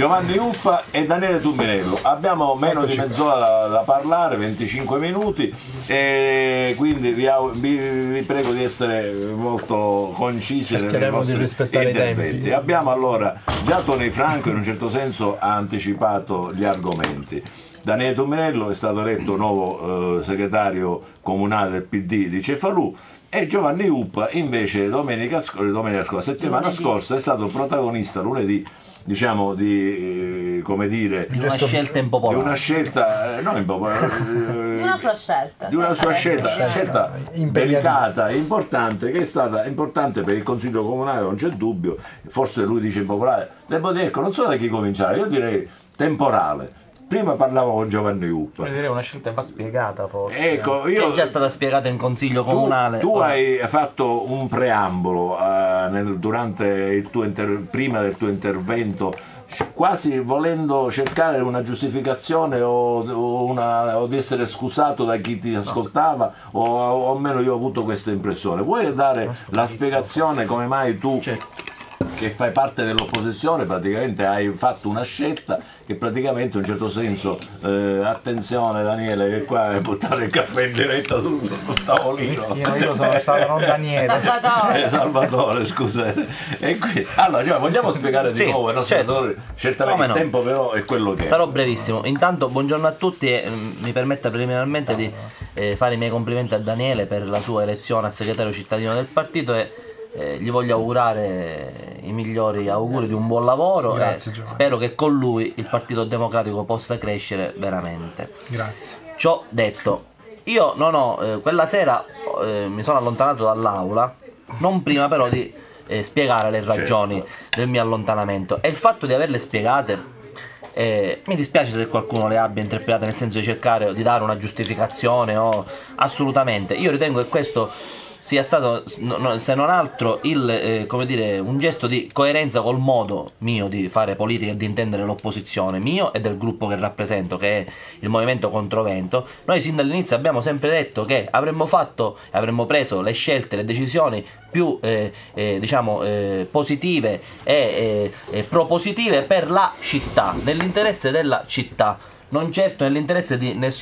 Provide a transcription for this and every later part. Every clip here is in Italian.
Giovanni Uppa e Daniele Tumminello. Abbiamo meno di mezz'ora da parlare, 25 minuti, e quindi vi prego di essere molto concisi nei vostri interventi. Abbiamo allora già Tony Franco in un certo senso ha anticipato gli argomenti. Daniele Tumminello è stato eletto nuovo segretario comunale del PD di Cefalù, e Giovanni Uppa invece settimana scorsa è stato protagonista lunedì, diciamo, di come dire, di una scelta impopolare, di una scelta non impopolare, di una sua scelta delicata e importante, che è stata importante per il Consiglio Comunale, non c'è dubbio. Forse lui dice impopolare, devo dire, ecco, non so da chi cominciare, io direi temporale. Prima parlavo con Giovanni Uppa. Direi una scelta va spiegata, forse. Ecco, è già stata spiegata in Consiglio Comunale. Tu hai fatto un preambolo durante il tuo prima del tuo intervento, quasi volendo cercare una giustificazione o di essere scusato da chi ti ascoltava, o almeno io ho avuto questa impressione. Vuoi dare la spiegazione come mai tu, che fai parte dell'opposizione, praticamente hai fatto una scelta che praticamente in un certo senso, attenzione Daniele, che qua è buttare il caffè in diretta sul tavolino. Io sono stato non Daniele, Salvatore, scusa. E qui, allora, cioè, vogliamo spiegare di nuovo ai nostri ascoltatori? Certamente il tempo però è quello che è. Sarò brevissimo. Intanto buongiorno a tutti e mi permetta preliminarmente di fare i miei complimenti a Daniele per la sua elezione a segretario cittadino del partito, e gli voglio augurare i migliori auguri di un buon lavoro. Grazie, e spero che con lui il Partito Democratico possa crescere veramente. Grazie. Ciò detto, io non ho quella sera mi sono allontanato dall'aula, non prima però di spiegare le ragioni del mio allontanamento, e il fatto di averle spiegate, mi dispiace se qualcuno le abbia interpretate nel senso di cercare di dare una giustificazione o assolutamente. Io ritengo che questo sia stato, se non altro, come dire, un gesto di coerenza col modo mio di fare politica e di intendere l'opposizione, mio e del gruppo che rappresento, che è il Movimento Controvento. Noi sin dall'inizio abbiamo sempre detto che avremmo preso le scelte, le decisioni più diciamo positive e propositive per la città, nell'interesse della città, non certo nell'interesse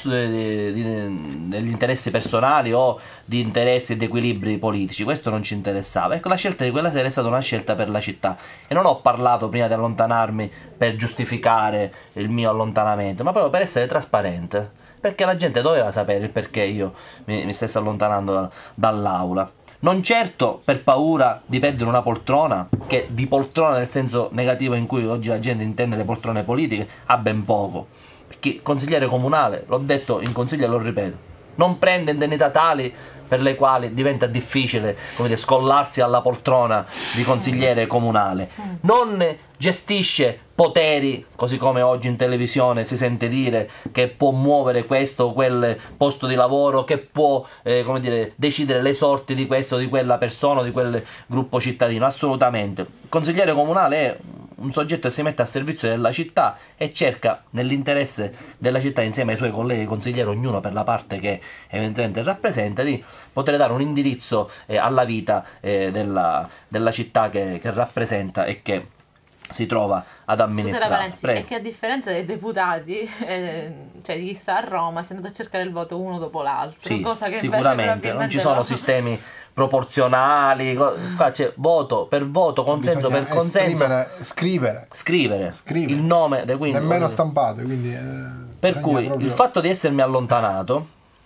degli interessi personali o di interessi ed equilibri politici. Questo non ci interessava. Ecco, la scelta di quella sera è stata una scelta per la città, e non ho parlato prima di allontanarmi per giustificare il mio allontanamento, ma proprio per essere trasparente, perché la gente doveva sapere il perché io mi stessi allontanando dall'aula. Non certo per paura di perdere una poltrona, che di poltrona nel senso negativo in cui oggi la gente intende le poltrone politiche ha ben poco. Perché consigliere comunale, l'ho detto in consiglio e lo ripeto, non prende indennità tali per le quali diventa difficile, come dire, scollarsi alla poltrona di consigliere comunale, non gestisce poteri, così come oggi in televisione si sente dire che può muovere questo o quel posto di lavoro, che può come dire, decidere le sorti di questo o di quella persona o di quel gruppo cittadino. Assolutamente. Il consigliere comunale è un soggetto che si mette a servizio della città e cerca, nell'interesse della città, insieme ai suoi colleghi consiglieri, ognuno per la parte che evidentemente rappresenta, di poter dare un indirizzo alla vita della città che rappresenta e che si trova ad amministrare. È che a differenza dei deputati, cioè di chi sta a Roma, si è andato a cercare il voto uno dopo l'altro. Sì, cosa che sicuramente non ci sono sistemi proporzionali, qua c'è voto per voto, consenso per consenso, scrivere il nome, quindi, nemmeno stampate, quindi per cui proprio... il fatto di essermi allontanato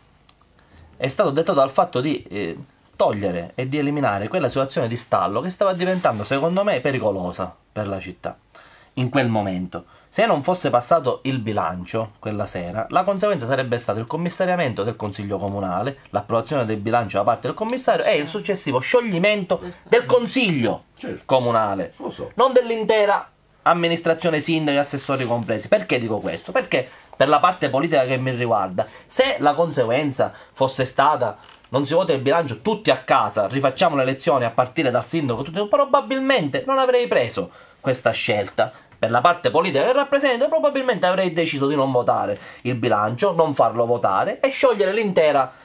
è stato dettato dal fatto di togliere e di eliminare quella situazione di stallo che stava diventando, secondo me, pericolosa per la città in quel momento. Se non fosse passato il bilancio quella sera, la conseguenza sarebbe stato il commissariamento del Consiglio Comunale, l'approvazione del bilancio da parte del commissario e il successivo scioglimento del Consiglio Comunale, non dell'intera amministrazione, sindaci e assessori compresi. Perché dico questo? Perché per la parte politica che mi riguarda, se la conseguenza fosse stata non si vota il bilancio, tutti a casa, rifacciamo le elezioni a partire dal sindaco, probabilmente non avrei preso questa scelta. Per la parte politica che rappresento, probabilmente avrei deciso di non votare il bilancio, non farlo votare e sciogliere l'intera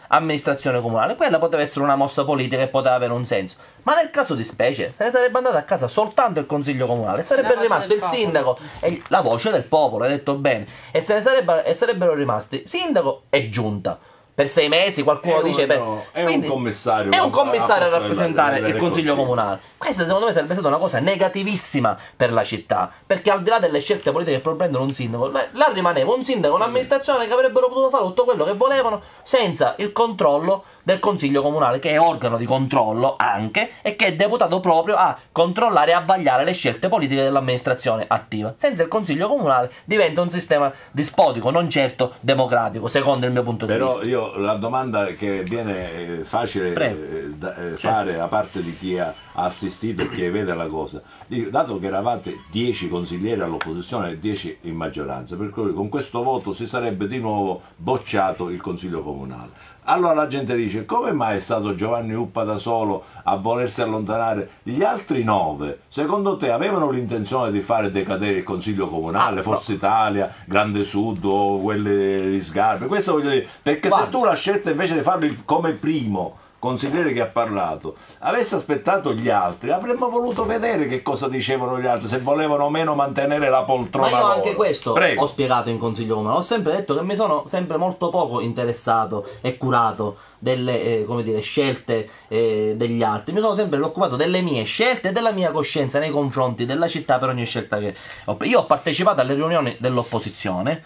amministrazione comunale. Quella poteva essere una mossa politica e poteva avere un senso. Ma nel caso di specie se ne sarebbe andato a casa soltanto il consiglio comunale, sarebbe rimasto il sindaco e la voce del popolo, hai detto bene, e sarebbero rimasti sindaco e giunta. Per 6 mesi qualcuno dice è un commissario. È un commissario a rappresentare il consiglio comunale. Questa secondo me sarebbe stata una cosa negativissima per la città, perché al di là delle scelte politiche che prendono un sindaco, là rimaneva un sindaco, un'amministrazione che avrebbero potuto fare tutto quello che volevano senza il controllo del consiglio comunale, che è organo di controllo anche e che è deputato proprio a controllare e a vagliare le scelte politiche dell'amministrazione attiva. Senza il consiglio comunale diventa un sistema dispotico, non certo democratico, secondo il mio punto di vista. Però io la domanda che viene facile fare, a parte di chi ha assistito e chi vede la cosa, dato che eravate 10 consiglieri all'opposizione e 10 in maggioranza, per cui con questo voto si sarebbe di nuovo bocciato il consiglio comunale. Allora la gente dice: come mai è stato Giovanni Uppa da solo a volersi allontanare? Gli altri 9, secondo te, avevano l'intenzione di fare decadere il consiglio comunale, Forza Italia, Grande Sud o quelle di Sgarbi? Questo voglio dire, perché se tu la scelta invece di farlo come primo consigliere che ha parlato, avesse aspettato gli altri, avremmo voluto vedere che cosa dicevano gli altri, se volevano o meno mantenere la poltrona. Ma io anche loro. questo Prego. ho spiegato in consiglio comunale. Ho sempre detto che mi sono sempre molto poco interessato e curato delle come dire, scelte degli altri. Mi sono sempre occupato delle mie scelte e della mia coscienza nei confronti della città per ogni scelta che io ho partecipato alle riunioni dell'opposizione,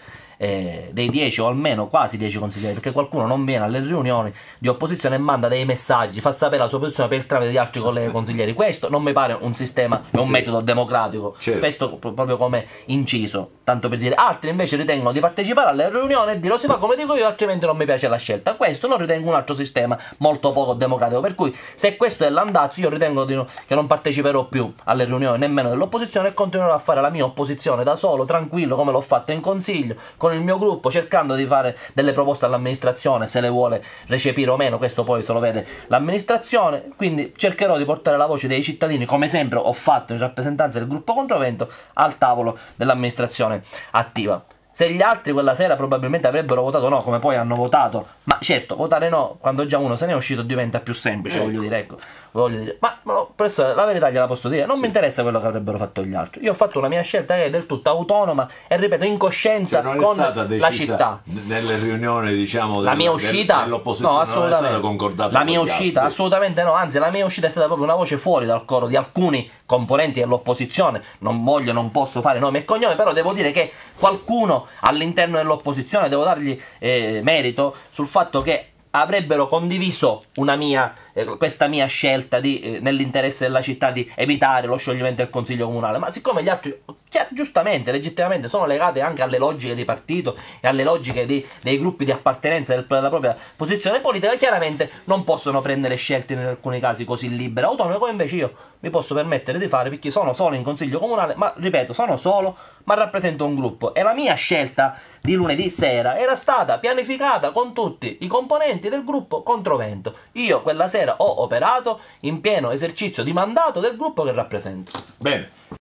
dei 10 o almeno quasi 10 consiglieri, perché qualcuno non viene alle riunioni di opposizione e manda dei messaggi, fa sapere la sua posizione per il tramite di altri colleghi consiglieri. Questo non mi pare un sistema e un metodo democratico, certo. Questo proprio come inciso, tanto per dire. Altri invece ritengono di partecipare alle riunioni e dire: lo si fa come dico io, altrimenti non mi piace la scelta. Questo lo ritengo un altro sistema molto poco democratico, per cui se questo è l'andazzo, io ritengo che non parteciperò più alle riunioni nemmeno dell'opposizione e continuerò a fare la mia opposizione da solo, tranquillo, come l'ho fatta in consiglio, con il mio gruppo, cercando di fare delle proposte all'amministrazione, se le vuole recepire o meno, questo poi se lo vede l'amministrazione. Quindi cercherò di portare la voce dei cittadini, come sempre ho fatto in rappresentanza del gruppo Controvento, al tavolo dell'amministrazione attiva. Se gli altri quella sera probabilmente avrebbero votato no, come poi hanno votato, ma certo, votare no quando già uno se ne è uscito diventa più semplice, voglio dire, ecco. Ma professore, la verità gliela posso dire, non mi interessa quello che avrebbero fatto gli altri. Io ho fatto una mia scelta che è del tutto autonoma e, ripeto, in coscienza con la città. Nelle riunioni, diciamo, la mia uscita, dell'opposizione, no, assolutamente. La mia uscita, assolutamente no, anzi la mia uscita è stata proprio una voce fuori dal coro di alcuni componenti dell'opposizione. Non posso fare nome e cognome, però devo dire che qualcuno all'interno dell'opposizione, devo dargli merito sul fatto che avrebbero condiviso questa mia scelta nell'interesse della città di evitare lo scioglimento del Consiglio Comunale. Ma siccome gli altri giustamente, legittimamente sono legati anche alle logiche di partito e alle logiche dei gruppi di appartenenza della propria posizione politica, chiaramente non possono prendere scelte in alcuni casi così libere, autonome, come invece io mi posso permettere di fare, perché sono solo in Consiglio Comunale, ma ripeto, sono solo, ma rappresento un gruppo, e la mia scelta di lunedì sera era stata pianificata con tutti i componenti del gruppo Controvento. Io quella sera ho operato in pieno esercizio di mandato del gruppo che rappresento. Bene.